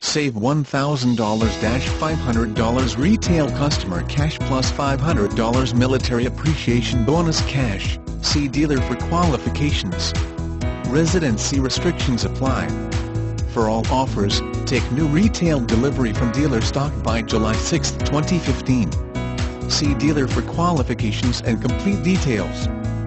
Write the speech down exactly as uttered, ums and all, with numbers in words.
Save one thousand dollars to five hundred dollars retail customer cash plus five hundred dollars military appreciation bonus cash. See dealer for qualifications. Residency restrictions apply. For all offers, take new retail delivery from dealer stock by July sixth, twenty fifteen. See dealer for qualifications and complete details.